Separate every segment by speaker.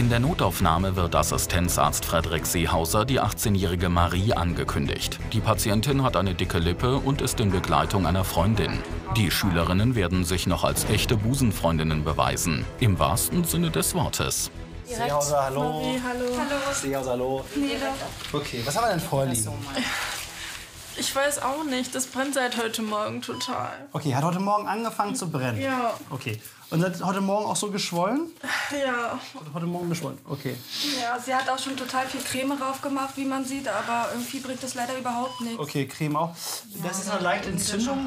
Speaker 1: In der Notaufnahme wird Assistenzarzt Frederik Seehauser die 18-jährige Marie angekündigt. Die Patientin hat eine dicke Lippe und ist in Begleitung einer Freundin. Die Schülerinnen werden sich noch als echte Busenfreundinnen beweisen, im wahrsten Sinne des Wortes.
Speaker 2: Seehauser, hallo.
Speaker 3: Marie, hallo.
Speaker 2: Seehauser, hallo.
Speaker 3: Nele.
Speaker 2: Okay, was haben wir denn vorliegen?
Speaker 3: Ich weiß auch nicht, das brennt seit heute Morgen total.
Speaker 2: Okay, hat heute Morgen angefangen zu brennen?
Speaker 3: Ja.
Speaker 2: Okay. Und seit heute Morgen auch so geschwollen?
Speaker 3: Ja.
Speaker 2: Hat heute Morgen geschwollen, okay.
Speaker 4: Ja, sie hat auch schon total viel Creme drauf gemacht, wie man sieht, aber irgendwie bringt das leider überhaupt nichts.
Speaker 2: Okay, Creme auch. Das ist eine leichte Entzündung.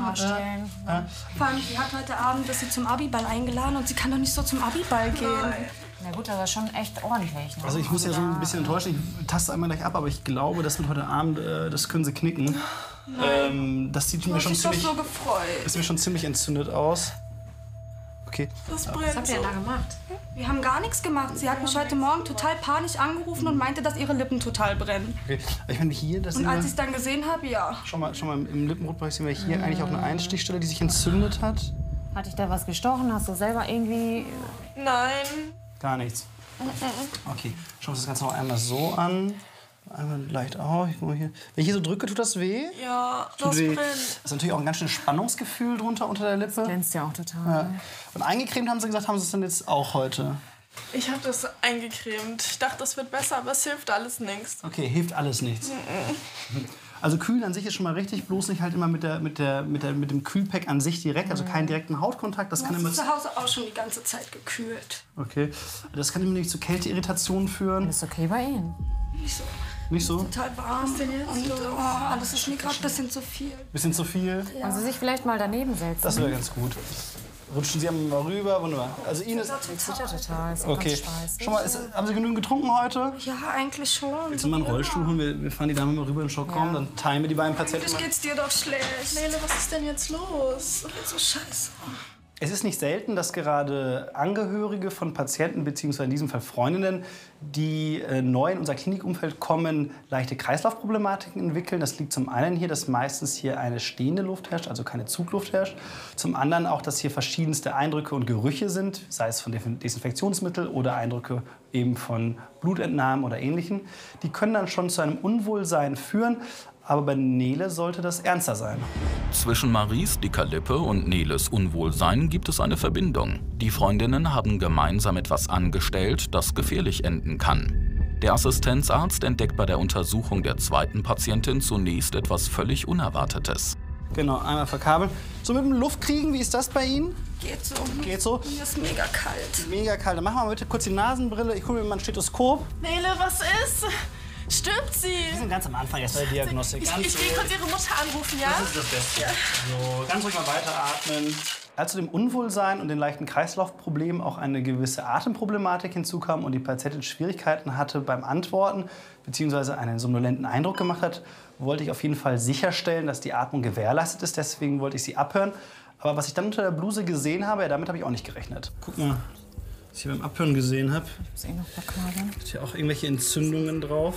Speaker 4: Vor allem, sie hat heute Abend ist sie zum Abiball eingeladen und sie kann doch nicht so zum Abiball gehen.
Speaker 5: Na gut, das ist schon echt ordentlich. Ne?
Speaker 2: Also ich muss ja so ein bisschen enttäuschen, ich taste einmal gleich ab, aber ich glaube, das mit heute Abend, das können sie knicken. Das sieht mir schon ziemlich,
Speaker 4: so gefreut.
Speaker 2: das sieht mir schon ziemlich entzündet aus. Okay.
Speaker 3: Das brennt.
Speaker 5: Was habt ihr denn da gemacht?
Speaker 4: Wir haben gar nichts gemacht. Sie hat mich heute Morgen total panisch angerufen und meinte, dass ihre Lippen total brennen.
Speaker 2: Okay. Ich meine, hier, das
Speaker 4: Und
Speaker 2: sehen
Speaker 4: als ich
Speaker 2: wir,
Speaker 4: es dann gesehen habe, ja.
Speaker 2: schon mal im Lippenrotbereich sehen wir hier eigentlich auch eine Einstichstelle, die sich entzündet hat.
Speaker 5: Hat dich da was gestochen? Hast du selber irgendwie...
Speaker 3: Nein.
Speaker 2: Gar nichts. Okay, schauen wir uns das Ganze noch einmal so an. Einmal leicht auf. Ich guck mal hier. Wenn ich hier so drücke, tut das weh?
Speaker 3: Ja,
Speaker 2: Tut
Speaker 3: das
Speaker 2: weh.
Speaker 3: brennt.
Speaker 2: Das ist natürlich auch ein ganz schönes Spannungsgefühl drunter unter der Lippe.
Speaker 5: Glänzt ja auch total.
Speaker 2: Ja. Und eingecremt haben sie gesagt, haben sie es denn jetzt auch heute?
Speaker 3: Ich habe das eingecremt. Ich dachte, das wird besser, aber es hilft alles nichts.
Speaker 2: Okay, hilft alles nichts. Also kühlen an sich ist schon mal richtig, bloß nicht halt immer mit dem Kühlpack an sich direkt, also keinen direkten Hautkontakt. Das
Speaker 4: Du
Speaker 2: kann
Speaker 4: hast
Speaker 2: immer
Speaker 4: zu Hause auch schon die ganze Zeit gekühlt.
Speaker 2: okay, das kann immer nicht zu Kälteirritationen führen.
Speaker 5: Ist okay bei Ihnen?
Speaker 4: Nicht so.
Speaker 2: Nicht so?
Speaker 4: Total warm. Was ist denn jetzt und alles ist mir gerade ein bisschen zu viel.
Speaker 2: Bisschen zu viel.
Speaker 5: Wollen Sie sich vielleicht mal daneben setzen?
Speaker 2: Das wäre ganz gut. Rutschen Sie mal rüber, wunderbar. Also Ihnen ist
Speaker 5: Das sieht ja total. Ist auch
Speaker 2: okay.
Speaker 5: ganz scheiße.
Speaker 2: Schon mal, haben Sie genügend getrunken heute?
Speaker 4: Ja, eigentlich schon.
Speaker 2: Willst du mal einen Rollstuhl holen? Wir fahren die Dame mal rüber in den Showraum, dann teilen wir die beiden Patienten
Speaker 4: Eigentlich
Speaker 2: mal.
Speaker 4: geht's dir doch schlecht.
Speaker 3: Nele, was ist denn jetzt los?
Speaker 4: So scheiße.
Speaker 2: Es ist nicht selten, dass gerade Angehörige von Patienten, beziehungsweise in diesem Fall Freundinnen, die neu in unser Klinikumfeld kommen, leichte Kreislaufproblematiken entwickeln. Das liegt zum einen hier, dass meistens hier eine stehende Luft herrscht, also keine Zugluft herrscht. Zum anderen auch, dass hier verschiedenste Eindrücke und Gerüche sind, sei es von Desinfektionsmitteln oder Eindrücke eben von Blutentnahmen oder Ähnlichem. Die können dann schon zu einem Unwohlsein führen. Aber bei Nele sollte das ernster sein.
Speaker 1: Zwischen Maries dicker Lippe und Neles Unwohlsein gibt es eine Verbindung. Die Freundinnen haben gemeinsam etwas angestellt, das gefährlich enden kann. Der Assistenzarzt entdeckt bei der Untersuchung der zweiten Patientin zunächst etwas völlig Unerwartetes.
Speaker 2: Genau, einmal verkabeln. So mit dem Luftkriegen, wie ist das bei Ihnen?
Speaker 4: Geht so.
Speaker 2: Geht so?
Speaker 4: Mir ist mega kalt.
Speaker 2: Mega kalt. Dann machen wir mal bitte kurz die Nasenbrille. Ich hole mir mal ein Stethoskop.
Speaker 3: Nele, was ist? Stirbt sie?
Speaker 2: Wir sind ganz am Anfang erst bei der Diagnostik.
Speaker 3: Ich gehe kurz ihre Mutter anrufen, ja?
Speaker 2: Das ist das Beste. So, ganz ruhig mal weiteratmen. Als zu dem Unwohlsein und den leichten Kreislaufproblemen auch eine gewisse Atemproblematik hinzukam und die Patientin Schwierigkeiten hatte beim Antworten bzw. einen somnolenten Eindruck gemacht hat, wollte ich auf jeden Fall sicherstellen, dass die Atmung gewährleistet ist. Deswegen wollte ich sie abhören. Aber was ich dann unter der Bluse gesehen habe, ja, damit habe ich auch nicht gerechnet. Guck mal, was ich hier beim Abhören gesehen habe.
Speaker 5: Ich muss eh noch verkabeln.
Speaker 2: Ist hier auch irgendwelche Entzündungen drauf.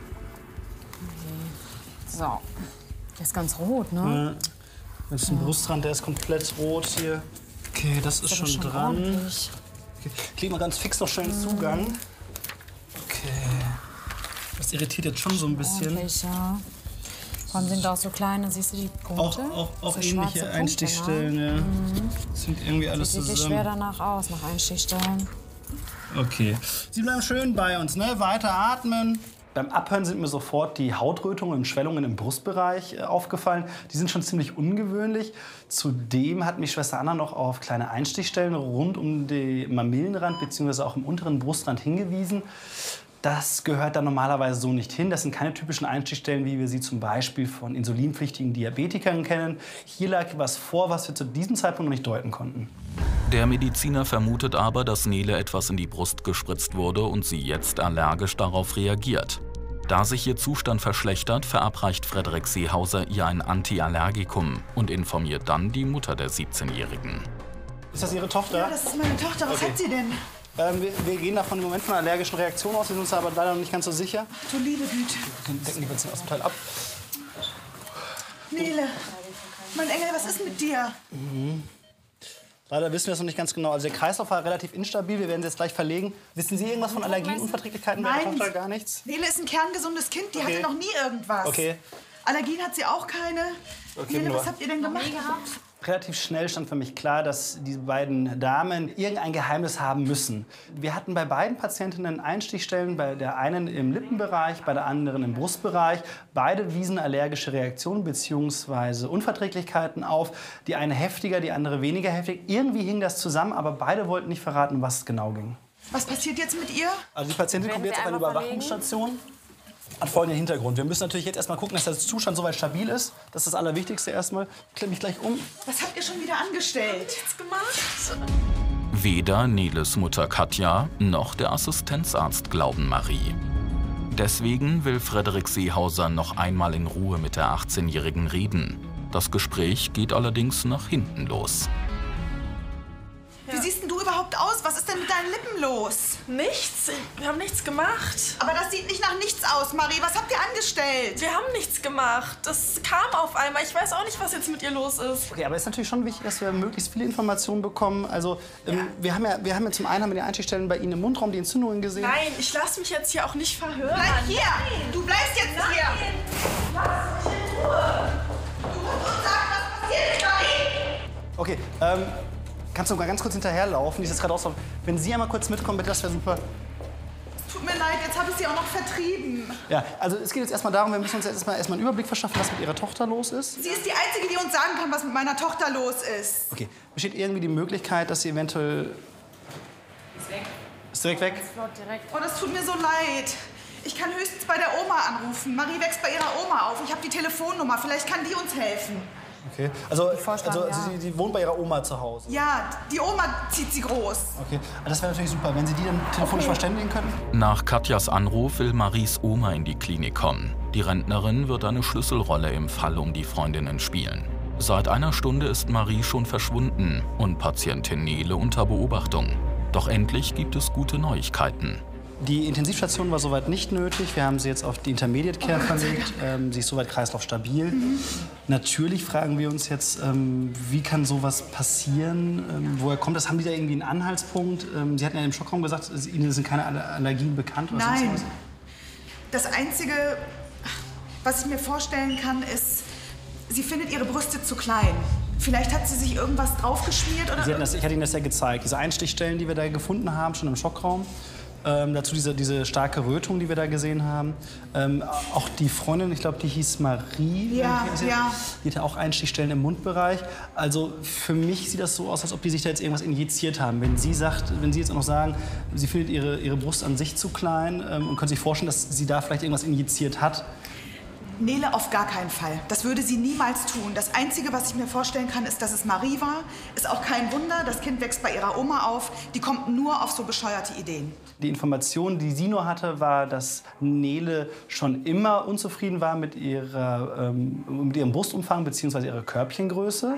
Speaker 5: So. Der ist ganz rot, ne?
Speaker 2: Ja. Das ist ein Brustrand, der ist komplett rot hier. Okay, das ist schon dran.
Speaker 5: ordentlich.
Speaker 2: Okay. Klick mal ganz fix noch schnell den Zugang. Okay. Das irritiert jetzt schon so ein bisschen.
Speaker 5: Ordentlich, ja. Vor allem sind da auch so kleine, siehst du die Punkte?
Speaker 2: Auch
Speaker 5: So
Speaker 2: ähnliche
Speaker 5: schwarze Punkte,
Speaker 2: Einstichstellen,
Speaker 5: ne?
Speaker 2: ja. Das sieht irgendwie alles
Speaker 5: Sieht wirklich schwer
Speaker 2: zusammen.
Speaker 5: danach aus, nach Einstichstellen.
Speaker 2: Okay. Sie bleiben schön bei uns, ne? Weiter atmen. Beim Abhören sind mir sofort die Hautrötungen und Schwellungen im Brustbereich aufgefallen. Die sind schon ziemlich ungewöhnlich. Zudem hat mich Schwester Anna noch auf kleine Einstichstellen rund um den Mamillenrand bzw. auch im unteren Brustrand hingewiesen. Das gehört da normalerweise so nicht hin. Das sind keine typischen Einstichstellen, wie wir sie zum Beispiel von insulinpflichtigen Diabetikern kennen. Hier lag was vor, was wir zu diesem Zeitpunkt noch nicht deuten konnten.
Speaker 1: Der Mediziner vermutet aber, dass Nele etwas in die Brust gespritzt wurde und sie jetzt allergisch darauf reagiert. Da sich ihr Zustand verschlechtert, verabreicht Frederik Seehauser ihr ein Antiallergikum und informiert dann die Mutter der 17-Jährigen.
Speaker 2: Ist das Ihre Tochter?
Speaker 6: Ja, das ist meine Tochter. Was hat sie denn?
Speaker 2: Wir gehen davon im Moment von einer allergischen Reaktion aus. Wir sind uns aber leider noch nicht ganz so sicher.
Speaker 6: Du liebe Güte.
Speaker 2: Wir decken die Patienten aus dem Teil ab.
Speaker 6: Nele, mein Engel, was ist mit dir?
Speaker 2: Leider wissen wir es noch nicht ganz genau. Also der Kreislauf war relativ instabil. Wir werden sie jetzt gleich verlegen. Wissen Sie irgendwas von Allergien, Unverträglichkeiten bei der Tochter? Gar nichts?
Speaker 6: Nele ist ein kerngesundes Kind. Die hatte noch nie irgendwas.
Speaker 2: Okay.
Speaker 6: Allergien hat sie auch keine.
Speaker 2: Okay,
Speaker 6: Nele, was habt ihr denn gemacht?
Speaker 2: Relativ schnell stand für mich klar, dass diese beiden Damen irgendein Geheimnis haben müssen. Wir hatten bei beiden Patientinnen Einstichstellen, bei der einen im Lippenbereich, bei der anderen im Brustbereich. Beide wiesen allergische Reaktionen bzw. Unverträglichkeiten auf. Die eine heftiger, die andere weniger heftig. Irgendwie hing das zusammen, aber beide wollten nicht verraten, was es genau ging.
Speaker 6: Was passiert jetzt mit ihr?
Speaker 2: Also die Patientin kommt jetzt auf eine Überwachungsstation. Hat folgenden Hintergrund. Wir müssen natürlich jetzt erstmal gucken, dass der Zustand soweit stabil ist. Das ist das Allerwichtigste erstmal. Ich klemme mich gleich um.
Speaker 6: Was habt ihr schon wieder angestellt?
Speaker 3: Nichts gemacht.
Speaker 1: Weder Neles Mutter Katja noch der Assistenzarzt glauben Marie. Deswegen will Frederik Seehauser noch einmal in Ruhe mit der 18-Jährigen reden. Das Gespräch geht allerdings nach hinten los.
Speaker 6: Wie siehst denn du überhaupt aus? Was ist denn mit deinen Lippen los?
Speaker 3: Nichts. Wir haben nichts gemacht.
Speaker 6: Aber das sieht nicht nach nichts aus, Marie. Was habt ihr angestellt?
Speaker 3: Wir haben nichts gemacht. Das kam auf einmal. Ich weiß auch nicht, was jetzt mit ihr los ist.
Speaker 2: Okay, aber es ist natürlich schon wichtig, dass wir möglichst viele Informationen bekommen. Also wir haben ja zum einen die Einstichstellen bei Ihnen im Mundraum, die Entzündungen gesehen.
Speaker 3: Nein, ich lasse mich jetzt hier auch nicht verhören.
Speaker 6: Bleib hier! Du bleibst jetzt hier! Lass mich in Ruhe! Du musst uns sagen, was passiert ist, Marie!
Speaker 2: Okay, kannst du mal ganz kurz hinterherlaufen? Die ist jetzt gerade auslaufen. Wenn Sie einmal kurz mitkommen, bitte, das wäre super.
Speaker 6: Tut mir leid, jetzt habe ich sie auch noch vertrieben.
Speaker 2: Ja, also es geht jetzt erstmal darum, wir müssen uns jetzt erstmal einen Überblick verschaffen, was mit Ihrer Tochter los ist.
Speaker 6: Sie ist die Einzige, die uns sagen kann, was mit meiner Tochter los ist.
Speaker 2: Okay, besteht irgendwie die Möglichkeit, dass sie eventuell...
Speaker 5: Ist weg.
Speaker 2: Ist direkt weg?
Speaker 5: Direkt.
Speaker 6: Oh, das tut mir so leid. Ich kann höchstens bei der Oma anrufen. Marie wächst bei ihrer Oma auf. Ich habe die Telefonnummer. Vielleicht kann die uns helfen.
Speaker 2: Okay, also
Speaker 5: ja.
Speaker 2: sie wohnt bei ihrer Oma zu Hause.
Speaker 6: Ja, die Oma zieht sie groß.
Speaker 2: Okay, das wäre natürlich super, wenn Sie die dann telefonisch verständigen könnten.
Speaker 1: Nach Katjas Anruf will Maries Oma in die Klinik kommen. Die Rentnerin wird eine Schlüsselrolle im Fall um die Freundinnen spielen. Seit einer Stunde ist Marie schon verschwunden und Patientin Nele unter Beobachtung. Doch endlich gibt es gute Neuigkeiten.
Speaker 2: Die Intensivstation war soweit nicht nötig. Wir haben sie jetzt auf die Intermediate Care verlegt. Sie ist soweit kreislaufstabil. Natürlich fragen wir uns jetzt, wie kann sowas passieren? Woher kommt das? Haben die da irgendwie einen Anhaltspunkt? Sie hatten ja im Schockraum gesagt, Ihnen sind keine Allergien bekannt oder
Speaker 6: Nein.
Speaker 2: sonst was.
Speaker 6: Das Einzige, was ich mir vorstellen kann, ist, sie findet ihre Brüste zu klein. Vielleicht hat sie sich irgendwas draufgeschmiert oder...
Speaker 2: Ich hatte Ihnen das ja gezeigt. Diese Einstichstellen, die wir da gefunden haben, schon im Schockraum. Dazu diese starke Rötung, die wir da gesehen haben. Auch die Freundin, ich glaube, die hieß Marie.
Speaker 6: Ja.
Speaker 2: Die hatte auch Einstichstellen im Mundbereich. Also für mich sieht das so aus, als ob die sich da jetzt irgendwas injiziert haben. Wenn Sie jetzt auch noch sagen, sie findet ihre Brust an sich zu klein und können sich vorstellen, dass sie da vielleicht irgendwas injiziert hat.
Speaker 6: Nele auf gar keinen Fall. Das würde sie niemals tun. Das Einzige, was ich mir vorstellen kann, ist, dass es Marie war. Ist auch kein Wunder. Das Kind wächst bei ihrer Oma auf. Die kommt nur auf so bescheuerte Ideen.
Speaker 2: Die Information, die sie nur hatte, war, dass Nele schon immer unzufrieden war mit ihrem Brustumfang bzw. ihrer Körbchengröße.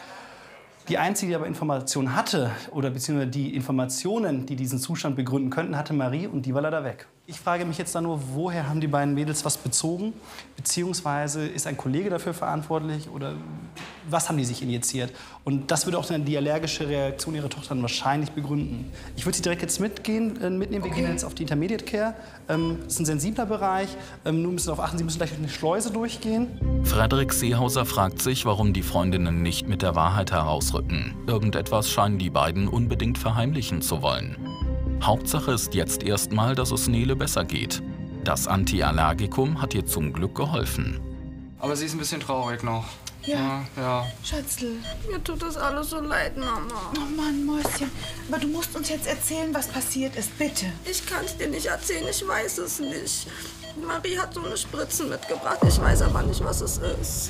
Speaker 2: Die einzige, die aber Informationen hatte, oder beziehungsweise die Informationen, die diesen Zustand begründen könnten, hatte Marie und die war leider weg. Ich frage mich jetzt dann nur, woher haben die beiden Mädels was bezogen? Beziehungsweise ist ein Kollege dafür verantwortlich oder was haben die sich injiziert? Und das würde auch dann die allergische Reaktion ihrer Tochter dann wahrscheinlich begründen. Ich würde sie direkt jetzt mitnehmen. Wir gehen jetzt auf die Intermediate Care. Das ist ein sensibler Bereich. Nur müssen Sie darauf achten, Sie müssen gleich durch eine Schleuse durchgehen.
Speaker 1: Frederik Seehauser fragt sich, warum die Freundinnen nicht mit der Wahrheit herausrücken. Irgendetwas scheinen die beiden unbedingt verheimlichen zu wollen. Hauptsache ist jetzt erstmal, dass es Nele besser geht. Das Antiallergikum hat ihr zum Glück geholfen.
Speaker 7: Aber sie ist ein bisschen traurig noch.
Speaker 6: Ja. Schatzl.
Speaker 3: Mir tut das alles so leid, Mama.
Speaker 6: Oh Mann, Mäuschen. Aber du musst uns jetzt erzählen, was passiert ist. Bitte.
Speaker 3: Ich kann es dir nicht erzählen, ich weiß es nicht. Marie hat so eine Spritze mitgebracht, ich weiß aber nicht, was es ist.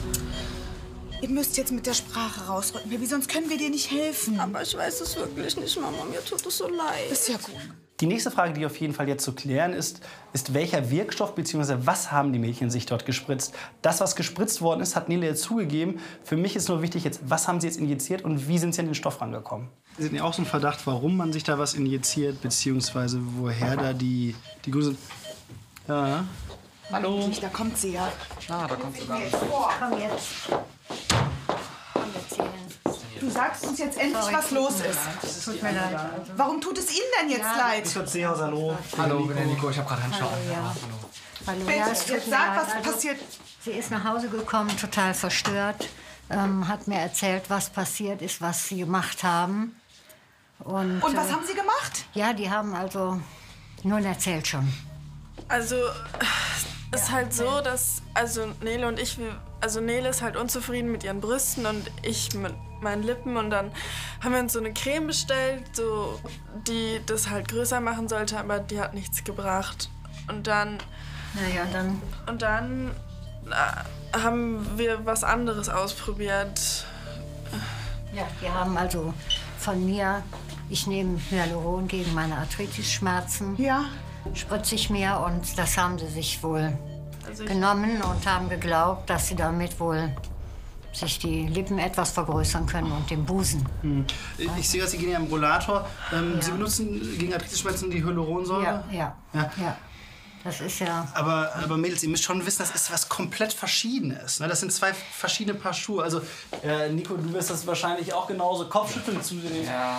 Speaker 6: Ihr müsst jetzt mit der Sprache rausrücken, Baby, sonst können wir dir nicht helfen.
Speaker 3: Aber ich weiß es wirklich nicht, Mama, mir tut es so leid.
Speaker 6: Ist ja gut.
Speaker 2: Die nächste Frage, die auf jeden Fall jetzt zu klären ist, welcher Wirkstoff bzw. was haben die Mädchen sich dort gespritzt? Das, was gespritzt worden ist, hat Nele jetzt zugegeben. Für mich ist nur wichtig jetzt, was haben sie jetzt injiziert und wie sind sie an den Stoff rangekommen? Sie hatten ja auch so einen Verdacht, warum man sich da was injiziert, beziehungsweise woher da die Gründe. Ja.
Speaker 7: Hallo.
Speaker 6: Da kommt sie ja.
Speaker 7: Ah, da kommt sie da.
Speaker 6: Komm jetzt.
Speaker 4: Komm, erzählen.
Speaker 6: Du sagst uns jetzt endlich, was los ist.
Speaker 5: Tut mir leid.
Speaker 6: Warum tut es Ihnen denn jetzt leid?
Speaker 2: Nico Seehaus, hallo.
Speaker 7: Hallo, ich bin der Nico, ich habe gerade Handschuhe an.
Speaker 5: Hallo,
Speaker 6: Bitte,
Speaker 5: ja, es tut
Speaker 6: jetzt
Speaker 5: mir
Speaker 6: sag,
Speaker 5: leid.
Speaker 6: was passiert.
Speaker 5: Sie ist nach Hause gekommen, total verstört, hat mir erzählt, was passiert ist, was sie gemacht haben. Und
Speaker 6: was haben Sie gemacht?
Speaker 5: Ja, die haben also nun erzählt schon.
Speaker 8: Also, es ist halt so, dass Nele und ich, Nele ist halt unzufrieden mit ihren Brüsten und ich mit meinen Lippen. Und dann haben wir uns so eine Creme bestellt, so, die das halt größer machen sollte, aber die hat nichts gebracht. Und dann...
Speaker 5: Naja, dann...
Speaker 8: Und dann haben wir was anderes ausprobiert.
Speaker 5: Ja, die haben also von mir, ich nehme Hyaluron gegen meine Arthritis-Schmerzen.
Speaker 6: Ja.
Speaker 5: Spritze ich mir und das haben sie sich wohl genommen und haben geglaubt, dass sie damit wohl sich die Lippen etwas vergrößern können und den Busen.
Speaker 2: Ich sehe, dass Sie gehen ja im Rollator. Sie benutzen gegen Arthritis-Schmerzen die Hyaluronsäure?
Speaker 5: Ja. Das ist ja...
Speaker 2: Aber Mädels, ihr müsst schon wissen, das ist was komplett Verschiedenes. Ne? Das sind zwei verschiedene Paar Schuhe. Also, Nico, du wirst das wahrscheinlich auch genauso Kopfschütteln zusehen.
Speaker 7: Ja.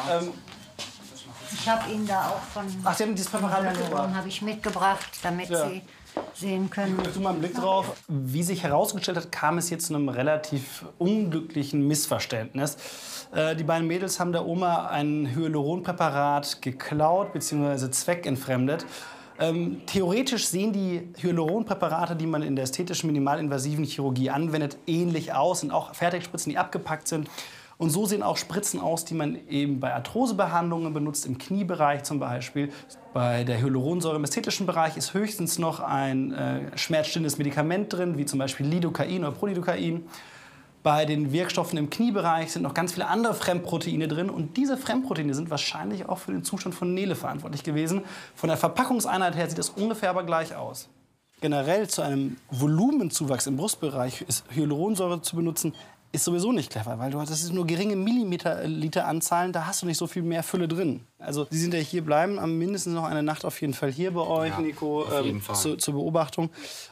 Speaker 5: Ich habe Ihnen da auch von...
Speaker 2: Ach, Sie haben dieses Präparat mitgebracht?
Speaker 5: Habe ich mitgebracht, damit Sie sehen können.
Speaker 2: Ich mal einen Blick drauf. Wie sich herausgestellt hat, kam es jetzt zu einem relativ unglücklichen Missverständnis. Die beiden Mädels haben der Oma ein Hyaluronpräparat geklaut bzw. zweckentfremdet. Theoretisch sehen die Hyaluronpräparate, die man in der ästhetischen minimalinvasiven Chirurgie anwendet, ähnlich aus. Sind auch Fertigspritzen, die abgepackt sind. Und so sehen auch Spritzen aus, die man eben bei Arthrosebehandlungen benutzt, im Kniebereich zum Beispiel. Bei der Hyaluronsäure im ästhetischen Bereich ist höchstens noch ein schmerzstillendes Medikament drin, wie zum Beispiel Lidocain oder Prolidocain. Bei den Wirkstoffen im Kniebereich sind noch ganz viele andere Fremdproteine drin. Und diese Fremdproteine sind wahrscheinlich auch für den Zustand von Nele verantwortlich gewesen. Von der Verpackungseinheit her sieht das ungefähr aber gleich aus. Generell zu einem Volumenzuwachs im Brustbereich ist Hyaluronsäure zu benutzen, ist sowieso nicht clever, weil das ist nur geringe Milliliter-Anzahlen, da hast du nicht so viel mehr Fülle drin. Also die sind ja hier bleiben, mindestens noch eine Nacht auf jeden Fall hier bei euch, ja, Nico, zur Beobachtung.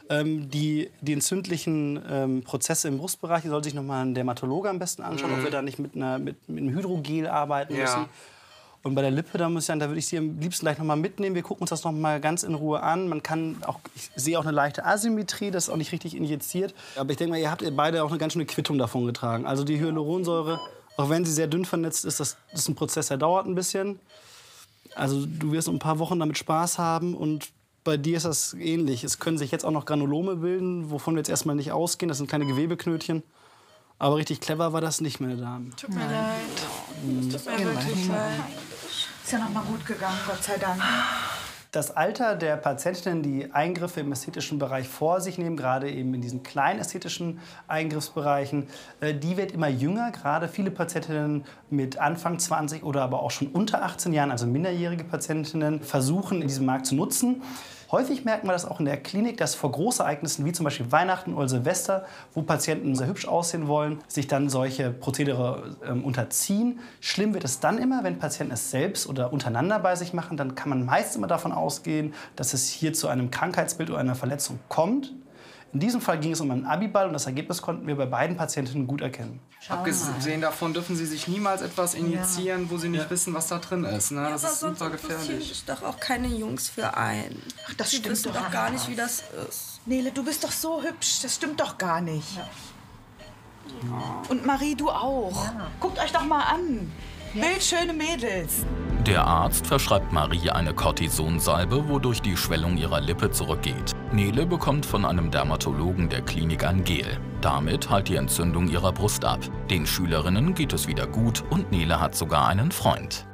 Speaker 2: Die entzündlichen Prozesse im Brustbereich, die soll sich noch mal ein Dermatologe am besten anschauen, ob wir da nicht mit einem Hydrogel arbeiten müssen. Und bei der Lippe, da würde ich Sie am liebsten gleich noch mal mitnehmen. Wir gucken uns das noch mal ganz in Ruhe an. Man kann auch, ich sehe auch eine leichte Asymmetrie, das ist auch nicht richtig injiziert. Aber ich denke mal, ihr habt beide auch eine ganz schöne Quittung davon getragen. Also die Hyaluronsäure, auch wenn sie sehr dünn vernetzt ist, das ist ein Prozess, der dauert ein bisschen. Also du wirst ein paar Wochen damit Spaß haben und bei dir ist das ähnlich. Es können sich jetzt auch noch Granulome bilden, wovon wir jetzt erstmal nicht ausgehen. Das sind kleine Gewebeknötchen. Aber richtig clever war das nicht, meine Damen.
Speaker 8: Tut mir leid. Tut mir wirklich leid.
Speaker 6: Ist ja noch mal gut gegangen, Gott sei Dank.
Speaker 2: Das Alter der Patientinnen, die Eingriffe im ästhetischen Bereich vor sich nehmen, gerade eben in diesen kleinen ästhetischen Eingriffsbereichen, die wird immer jünger. Gerade viele Patientinnen mit Anfang 20 oder aber auch schon unter 18 Jahren, also minderjährige Patientinnen, versuchen, in diesem Markt zu nutzen. Häufig merken wir das auch in der Klinik, dass vor Großereignissen wie zum Beispiel Weihnachten oder Silvester, wo Patienten sehr hübsch aussehen wollen, sich dann solche Prozedere unterziehen. Schlimm wird es dann immer, wenn Patienten es selbst oder untereinander bei sich machen. Dann kann man meist immer davon ausgehen, dass es hier zu einem Krankheitsbild oder einer Verletzung kommt. In diesem Fall ging es um einen Abiball und das Ergebnis konnten wir bei beiden Patientinnen gut erkennen.
Speaker 7: Abgesehen davon dürfen Sie sich niemals etwas injizieren, wo Sie nicht wissen, was da drin ist. Ne? Das ist super gefährlich.
Speaker 3: Ich doch auch keine Jungs für ein.
Speaker 6: Ach, das stimmt
Speaker 3: wissen doch gar nicht, wie das ist.
Speaker 6: Nele, du bist doch so hübsch. Das stimmt doch gar nicht. Ja. Und Marie, du auch. Ja. Guckt euch doch mal an. Bildschöne Mädels.
Speaker 1: Der Arzt verschreibt Marie eine Cortisonsalbe, wodurch die Schwellung ihrer Lippe zurückgeht. Nele bekommt von einem Dermatologen der Klinik ein Gel. Damit heilt die Entzündung ihrer Brust ab. Den Schülerinnen geht es wieder gut und Nele hat sogar einen Freund.